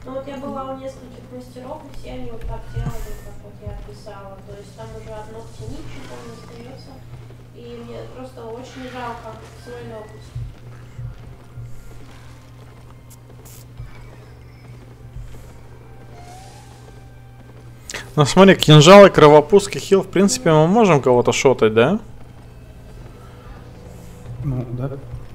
Ну вот я была у нескольких мастеров, и все они вот так делали, как вот я описала. То есть там уже от ногтя ничего не остается. И мне просто очень жалко свой ноготь. Ну смотри, кинжалы, кровопуски, хил, в принципе, мы можем кого-то шотать, да? Ну, да.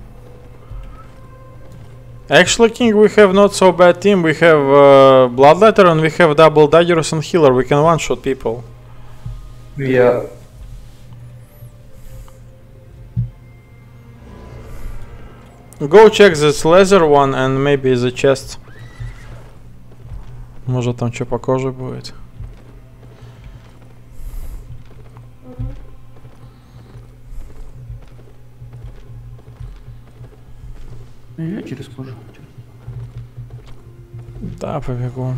Actually, King, we have not so bad team. We have Bloodletter and we have Double Daggers and Healer. We can one-shot people. Yeah. Go check this leather one and maybe the chest. Может там что по коже будет. Я через кожу. Да, побегу.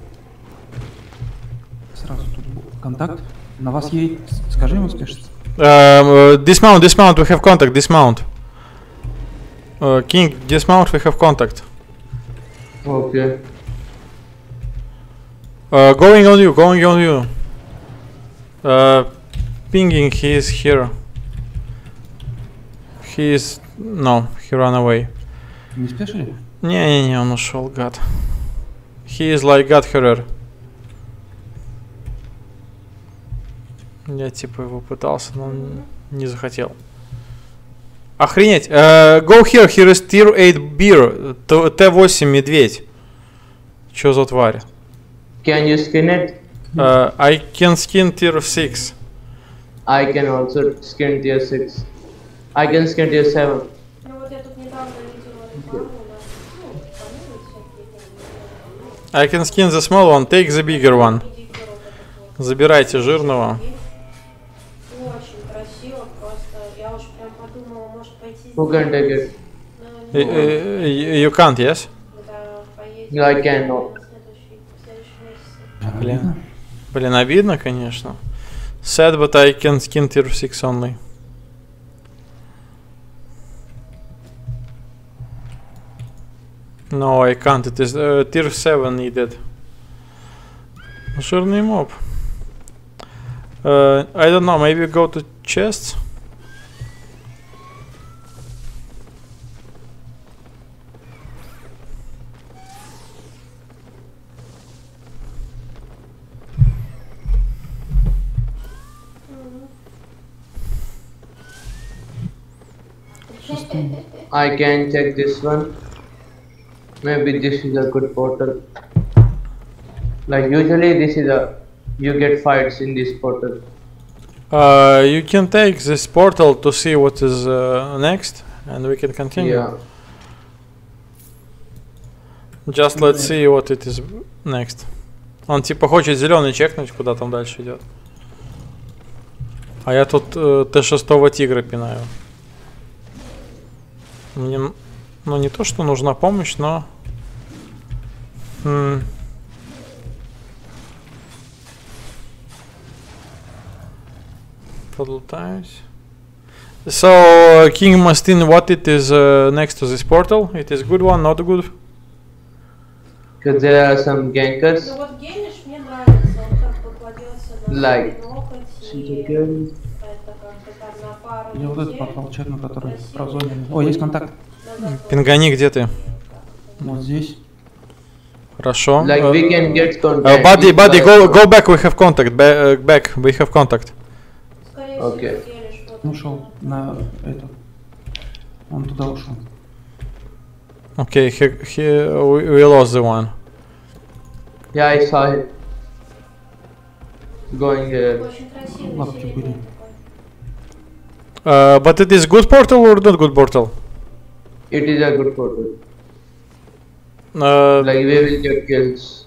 Сразу тут контакт. На вас едет. Скажи ему, спешится. Dismount, dismount, we have contact, dismount. King, dismount, we have contact. Okay. Going on you, going on you. Pinging, he is here. He is... No, he ran away. Не спешили? Не-не-не, он ушел, гад. He is like God Horror. Я типа его пытался, но он не захотел. Охренеть. Go here, here is tier 8 beer. Т8 медведь. Чё за тварь? Can you skin it? I can skin tier 6. I can also skin tier 6. I can skin tier 7. Ну вот я тут недавно видела рекламу, да. Ну, панели всякие. I can skin the small one, take the bigger one. Забирайте жирного. Очень красиво, просто я уж прям подумала, может пойти... Who can take it? You can't, yes? No, I cannot. Блин. Блин, обидно, конечно. Sad, but I can skin tier 6 only. No, I can't. It is tier 7 needed. Жирный моб. I don't know, maybe go to chests? I can check this one. Maybe this is a good portal. Like usually this is a... You get fights in this portal. You can take this portal to see what is next, and we can continue. Yeah. Just let's see what it is next. Он типа хочет зеленый чекнуть, куда там дальше идет. А я тут Т6 тигра пинаю. Мне, ну не то, что нужна помощь, но... Подлутаюсь. So, King Mastin, what it is next to this portal? It is good one, not good? Because there are some gankers. Ну вот геймиш мне нравится, он как бы кладется на Like. локоть и Okay. это как-то там на пару Я вот этот недель. портал чекну, который про зоне. О, есть контакт. Пингани, где ты? Вот здесь. Хорошо. Like we can get contact. Buddy, go back, we have contact. Back, we have contact. Скорее всего, Окей. геймиш вот Он ушел на эту. Он туда ушел. Okay, we lost the one. Yeah, I saw it. Going here. очень красивый Лапки серебряный были. такой. But it is good portal or not good portal? It is a good portal. Uh, Like we will get kills.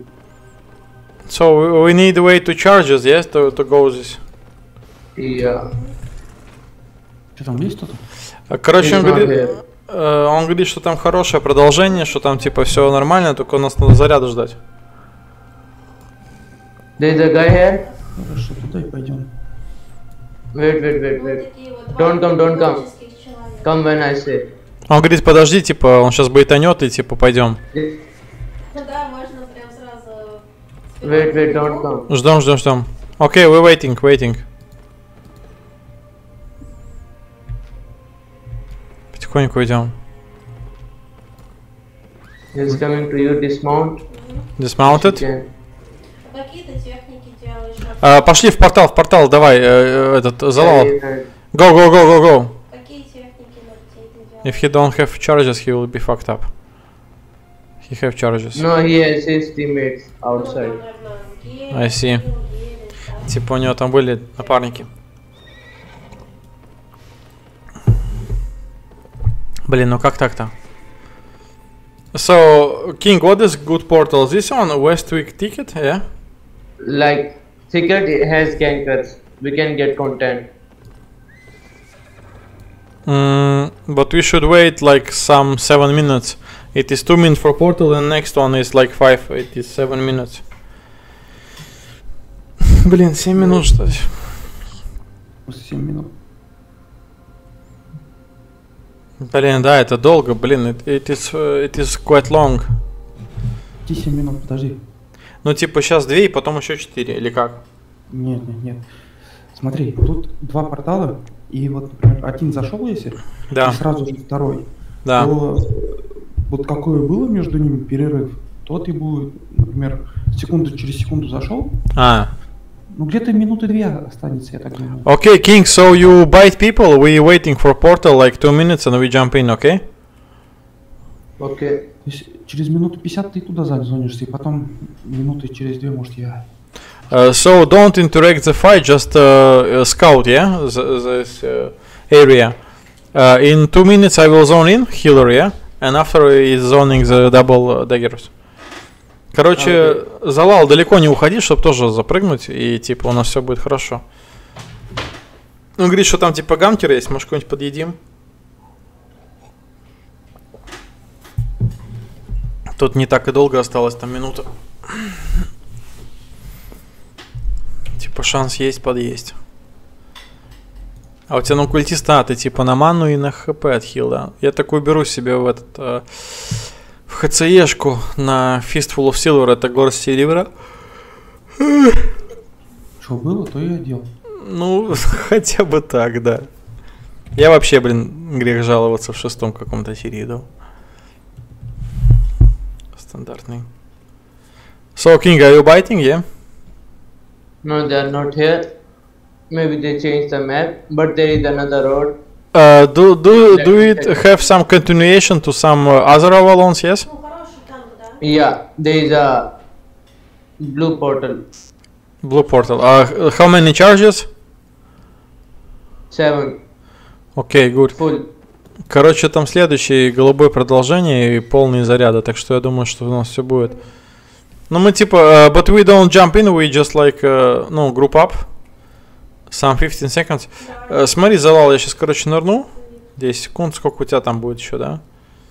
so we need a way to charge us, yes, to go this. Yeah. Что там есть кто-то? Короче, He's not here. он говорит, что там хорошее продолжение, что там типа все нормально, только у нас надо заряда ждать. There's a guy here. Хорошо, туда и пойдем. Wait. Вот такие вот Don't come, don't come. творческих человека. Come when I say. Он говорит, подожди, типа, он сейчас байтанет и типа пойдем. Ну да, Wait, don't come. Ждем. Окей, we're waiting. Потихоньку идем. He's coming to you, dismount. Dismounted. Okay. Какие ты техники делаешь? Пошли в портал, давай, этот, залал. And Go. Какие техники ногтей ты делаешь? If he don't have charges, he will be fucked up. He have charges. no, he has his teammates Ну, там, outside. наверное, гель, I see. гель, да. Типа у него там были напарники. Блин, ну как так-то? So, King, what is good portal? This one, Westwick ticket, yeah? Like, Thicket has gankers. We can get content. But we should wait like some 7 minutes. It is 2 minutes for portal and next one is like 5. It is 7 minutes. Блин, 7 минут ждать. 7 минут. Блин, да, это долго, блин, it is quite long. 7 минут, подожди. Ну типа сейчас 2 и потом еще 4, или как? Нет. Смотри, тут 2 портала, и вот, например, один зашел, если, Да, и сразу же второй. да. То вот какое было между ними перерыв, тот и будет, например, через секунду зашел, ну где-то минуты 2 останется, я так думаю. Okay, King, so you bite people, we waiting for portal like 2 minutes and we jump in, okay? Okay. То есть через минуту 50 ты туда занесешься, и потом минуты через 2, может, я... So don't interact the fight, just scout, yeah, this area. In 2 minutes I will zone in, healer, yeah, and after is zoning the double daggers. Короче, Залал, далеко не уходи, чтобы тоже запрыгнуть, и типа у нас все будет хорошо. Ну, говорит, что там типа гамкер есть, может какой-нибудь подъедим? Тут не так и долго осталось, там минута. Типа шанс есть, подъесть. А у тебя на культиста, ты типа на ману и на хп отхил, да? Я такой беру себе в этот... в ХЦЕшку на Fistful of Silver, это горсть серебра. Что было, то и одел. Ну, хотя бы так, да. Я вообще, блин, грех жаловаться в 6-м каком-то серии, да. Стандартный. So, King, are you biting, yeah? No, they are not here. Maybe they changed the map, but there is another road. Do it have some continuation to some other Avalons, yes? Ну, хороший танк, да? Yeah, there is a blue portal. Blue portal. How many charges? 7 Окей, good. full. Короче, там следующее голубое продолжение и полные заряды, так что я думаю, что у нас все будет. Ну мы типа, but we don't jump in, we just like, ну, group up. Some 15 seconds. Смотри, Залал, я сейчас, короче, нырну. 10 секунд, сколько у тебя там будет еще, да?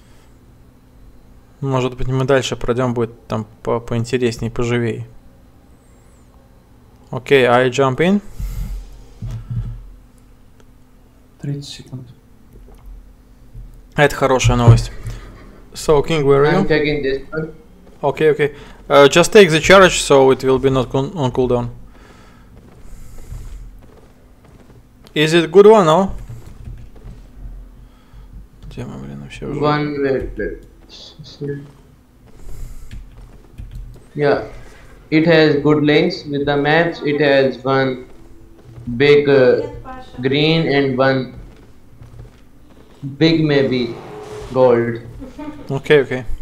Может быть, мы дальше пройдем, будет там поинтересней, поживей. Окей, I jump in. 30 секунд. Это хорошая новость. So, King, where are I'm you? taking this one. Okay. Just take the charge, so it will be not on cooldown. Is it good one, no? Где мы, блин, вообще уже? One, wait. Yeah, it has good links with the maps. It has one big Привет, Паша. green and one big maybe gold. Окей.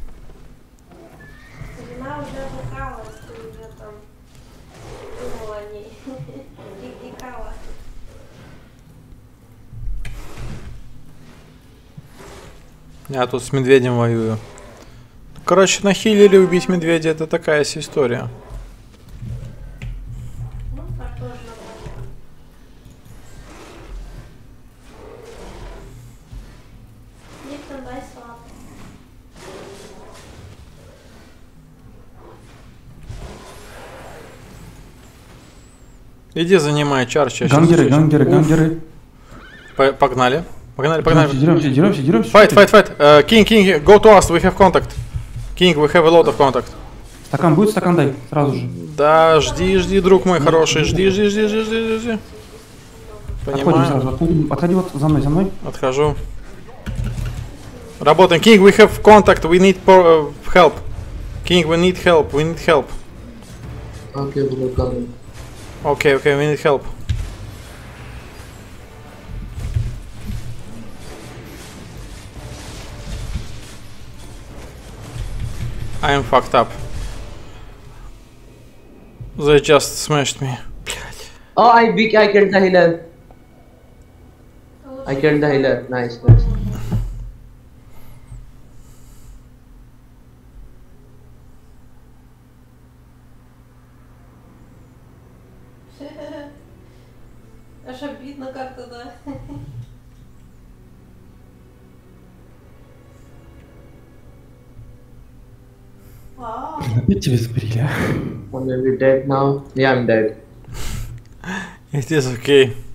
Жена уже бухалась, ты уже там думал о ней. Икала. Я тут с медведем воюю. Короче, нахилили убить медведя, это такая себе история. Ну, так тоже нормально. Липтон, дай слабо. Иди занимай чарч. я щас Гангеры, изучу. гангеры. Погнали. Деремся. Fight. King, go to us, we have contact. King, we have a lot of contact. Стакан будет? Стакан дай, сразу же. Да, жди, друг мой хороший, жди. Отходим сразу, отходи вот за мной. Отхожу. Работаем. King, we have contact, we need help. King, we need help. Okay, bro, coming. Okay, we need help. I am fucked up. They just smashed me. Oh, I killed the healer. I killed the healer. Nice. Аж обидно как-то, да. Опять тебя сбрили, а? I'm maybe dead now. Yeah, I'm dead. It is okay.